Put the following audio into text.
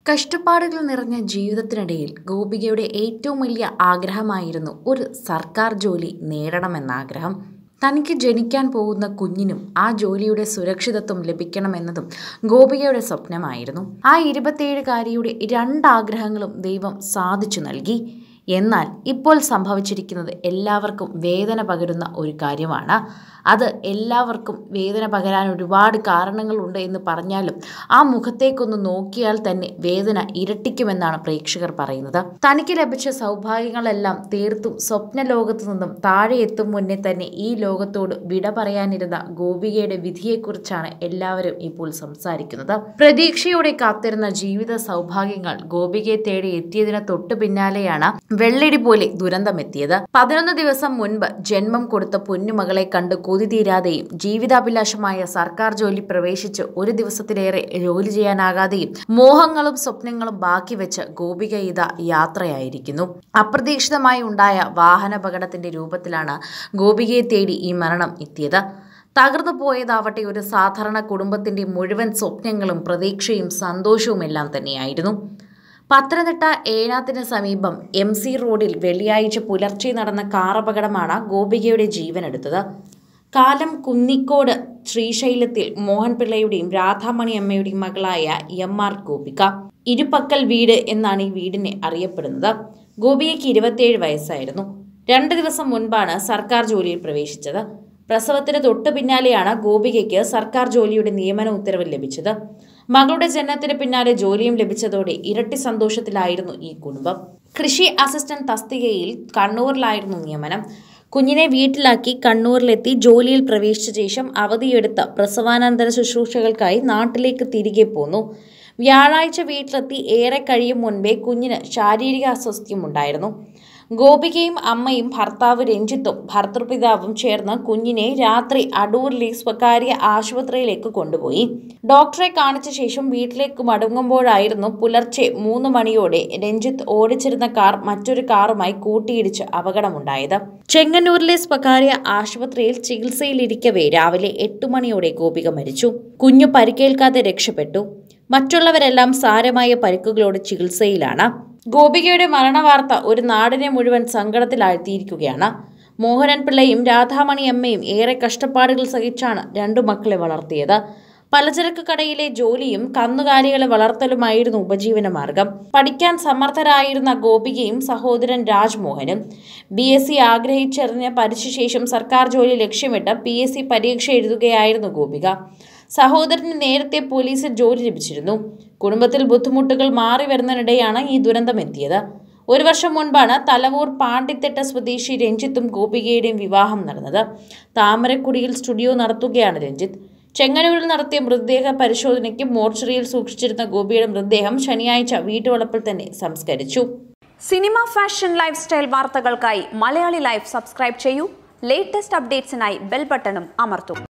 കഷ്ടപ്പാടുകൾ നിറഞ്ഞ ജീവിതത്തിനിടയിൽ ഗോപികയുടെ ഏറ്റവും വലിയ ആഗ്രഹമായിരുന്നു ഒരു സർക്കാർ ജോലി നേടണമെന്ന ആഗ്രഹം. തനിക്ക് ജനിക്കാൻ പോകുന്ന കുഞ്ഞിനും ആ ജോലിയുടെ സുരക്ഷിതത്വം ലഭിക്കണമെന്നതും ഗോപികയുടെ സ്വപ്നമായിരുന്നു. ആ 27-കാരിയുടെ രണ്ടാഗ്രഹങ്ങളും ദൈവം സാധിച്ചു നൽകി. എന്നാൽ ഇപ്പോൾ സംഭവിച്ചിരിക്കുന്നത് എല്ലാവർക്കും വേദന പകരുന്ന ഒരു കാര്യമാണ്. അത് എല്ലാവർക്കും വേദന പകരാൻ ഒരുപാട് കാരണങ്ങളുണ്ട് എന്ന് പറഞ്ഞാലും ആ മുഖത്തേക്കൊന്ന് നോക്കിയാൽ തന്നെ വേദന ഇരട്ടിക്കുമെന്നാണ് പ്രേക്ഷകർ പറയുന്നത്. തനിക്ക് ലഭിച്ച സൗഭാഗ്യങ്ങളെല്ലാം തീർത്തും സ്വപ്ന ലോകത്തു നിന്നും താഴെ എത്തും മുന്നേ തന്നെ ഈ ലോകത്തോട് വിട പറയാനിരുന്ന ഗോപികയുടെ വിധിയെക്കുറിച്ചാണ് എല്ലാവരും ഇപ്പോൾ സംസാരിക്കുന്നത്. പ്രതീക്ഷയോടെ കാത്തിരുന്ന ജീവിത സൗഭാഗ്യങ്ങൾ ഗോപികയെ തേടി എത്തിയതിന് തൊട്ടു പിന്നാലെയാണ് വെള്ളടി പോലെ ദുരന്തമെത്തിയത്. 11 ദിവസം മുൻപ് ജന്മം കൊടുത്ത പൊന്നുമകളെ കണ്ട് കൊതി തീരാതെയും ജീവിതാഭിലാഷമായ സർക്കാർ ജോലി പ്രവേശിച്ച് ഒരു ദിവസത്തിലേറെ ജോലി ചെയ്യാനാകാതെയും മോഹങ്ങളും സ്വപ്നങ്ങളും ബാക്കി വെച്ച് ഗോപിക ഇതാ യാത്രയായിരിക്കുന്നു. അപ്രതീക്ഷിതമായി ഉണ്ടായ വാഹനാപകടത്തിന്റെ രൂപത്തിലാണ് ഗോപികയെ തേടി ഈ മരണം എത്തിയത്. തകർന്നു പോയതാവട്ടെ ഒരു സാധാരണ കുടുംബത്തിന്റെ മുഴുവൻ സ്വപ്നങ്ങളും പ്രതീക്ഷയും സന്തോഷവും എല്ലാം തന്നെയായിരുന്നു. പത്തനംതിട്ട ഏനാത്തിന് സമീപം MC റോഡിൽ വെള്ളിയാഴ്ച പുലർച്ചെ നടന്ന കാറപകടമാണ് ഗോപികയുടെ ജീവനെടുത്തത്. കാലം കുന്നിക്കോട് ശ്രീശൈലത്തിൽ മോഹൻപിള്ളയുടെയും രാധാമണി അമ്മയുടെയും മകളായ MR ഗോപിക. ഇരുപക്കൽ വീട് എന്നാണ് ഈ വീടിനെ അറിയപ്പെടുന്നത്. ഗോപികയ്ക്ക് 27 വയസ്സായിരുന്നു. 2 ദിവസം മുൻപാണ് സർക്കാർ ജോലിയിൽ പ്രവേശിച്ചത്. പ്രസവത്തിന് തൊട്ടു പിന്നാലെയാണ് ഗോപികയ്ക്ക് സർക്കാർ ജോലിയുടെ നിയമന ഉത്തരവ് ലഭിച്ചത്. മകളുടെ ജനനത്തിന് പിന്നാലെ ജോലിയും ലഭിച്ചതോടെ ഇരട്ടി സന്തോഷത്തിലായിരുന്നു ഈ കുടുംബം. കൃഷി അസിസ്റ്റന്റ് തസ്തികയിൽ കണ്ണൂരിലായിരുന്നു നിയമനം. കുഞ്ഞിനെ വീട്ടിലാക്കി കണ്ണൂരിലെത്തി ജോലിയിൽ പ്രവേശിച്ച ശേഷം അവധിയെടുത്ത പ്രസവാനന്തര ശുശ്രൂഷകൾക്കായി നാട്ടിലേക്ക് തിരികെ പോന്നു. വ്യാഴാഴ്ച വീട്ടിലെത്തി ഏറെ കഴിയും മുൻപേ കുഞ്ഞിന് ശാരീരിക അസ്വസ്ഥ്യമുണ്ടായിരുന്നു. ഗോപികയും അമ്മയും ഭർത്താവ് രഞ്ജിത്തും ഭർത്തൃപിതാവും ചേർന്ന് കുഞ്ഞിനെ രാത്രി അടൂരിലെ സ്വകാര്യ ആശുപത്രിയിലേക്ക് കൊണ്ടുപോയി. ഡോക്ടറെ കാണിച്ച ശേഷം വീട്ടിലേക്ക് മടങ്ങുമ്പോഴായിരുന്നു പുലർച്ചെ 3 മണിയോടെ രഞ്ജിത്ത് ഓടിച്ചിരുന്ന കാർ മറ്റൊരു കാറുമായി കൂട്ടിയിടിച്ച് അപകടമുണ്ടായത്. ചെങ്ങന്നൂരിലെ സ്വകാര്യ ആശുപത്രിയിൽ ചികിത്സയിലിരിക്കവേ രാവിലെ 8 മണിയോടെ ഗോപിക മരിച്ചു. കുഞ്ഞു പരിക്കേൽക്കാതെ രക്ഷപ്പെട്ടു. മറ്റുള്ളവരെല്ലാം സാരമായ പരിക്കുകളോട് ചികിത്സയിലാണ്. ഗോപികയുടെ മരണവാർത്ത ഒരു നാടിനെ മുഴുവൻ സങ്കടത്തിലാഴ്ത്തിയിരിക്കുകയാണ്. മോഹനൻ പിള്ളയും രാധാമണി അമ്മയും ഏറെ കഷ്ടപ്പാടുകൾ സഹിച്ചാണ് 2 മക്കളെ വളർത്തിയത്. പലചരക്ക് കടയിലെ ജോലിയും കന്നുകാലികളെ വളർത്തലുമായിരുന്നു ഉപജീവനമാർഗം. പഠിക്കാൻ സമർത്ഥരായിരുന്ന ഗോപികയും സഹോദരൻ രാജ്മോഹനും BSc ആഗ്രഹിച്ചെറിഞ്ഞ് പഠിച്ച ശേഷം സർക്കാർ ജോലി ലക്ഷ്യമിട്ട് PSc പരീക്ഷ എഴുതുകയായിരുന്നു ഗോപിക. സഹോദരന് നേരത്തെ പോലീസിൽ ജോലി ലഭിച്ചിരുന്നു. കുടുംബത്തിൽ ബുദ്ധിമുട്ടുകൾ മാറി വരുന്നതിനിടെയാണ് ഈ ദുരന്തമെത്തിയത്. 1 വർഷം മുൻപാണ് തലവൂർ പാണ്ടിത്തെട്ട സ്വദേശി രഞ്ജിത്തും ഗോപികയുടെയും വിവാഹം നടന്നത്. താമരക്കുടിയിൽ സ്റ്റുഡിയോ നടത്തുകയാണ് രഞ്ജിത്ത്. ചെങ്ങന്നൂരിൽ നടത്തിയ മൃതദേഹ പരിശോധനയ്ക്ക് മോർച്ചറിയിൽ സൂക്ഷിച്ചിരുന്ന ഗോപിയുടെ മൃതദേഹം ശനിയാഴ്ച വീട്ടുവളപ്പിൽ തന്നെ സംസ്കരിച്ചു. സിനിമ, ഫാഷൻ, ലൈഫ് സ്റ്റൈൽ വാർത്തകൾക്കായി മലയാളി ലൈഫ് സബ്സ്ക്രൈബ് ചെയ്യൂ. ലേറ്റസ്റ്റ് അപ്ഡേറ്റ്സിനായി ബെൽ ബട്ടണും അമർത്തൂ.